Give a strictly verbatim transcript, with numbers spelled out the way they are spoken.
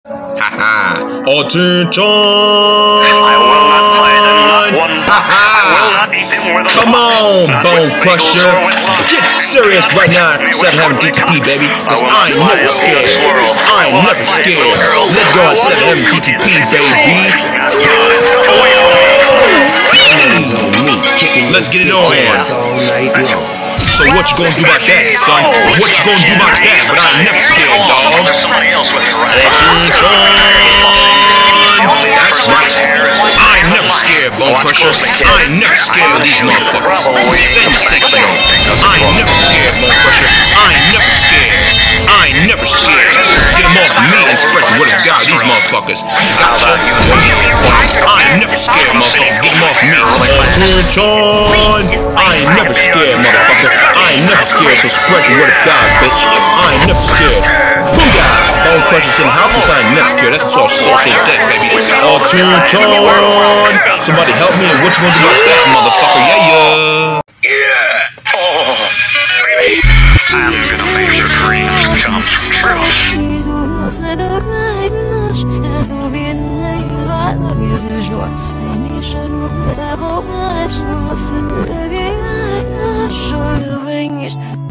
Haha. Attention! I will not fight in not one box. I will not eat them with a Come on, not Bone with Crusher. bagels or with lunch. Get serious right now at seven M D T P, baby. Cause I ain't never scared. I ain't never scared. Let's go at seven M D T P, baby. Let's get it on. So what you gonna do about that, son? What you gonna do about that? But I ain't never scared, dog. That's right. I ain't never scared, Bone Crusher. I ain't never scared of these motherfuckers. Sensational. I ain't never scared, Bone Crusher. I ain't never scared. I ain't never scared. Get them off me and spread the word of God, these motherfuckers. Gotcha. I ain't never scared, motherfucker. Get them off me. Attention. I ain't never scared, motherfucker. I ain't never scared, so spread the word of God, bitch. I ain't never scared. Booyah! Bone Crusher's in the house, cause I ain't never scared. That's all social death, baby. Attention! Somebody help me, and what you gonna do about that, motherfucker? Yeah, yeah! Yeah! Oh, baby. I'm gonna make your dreams come true.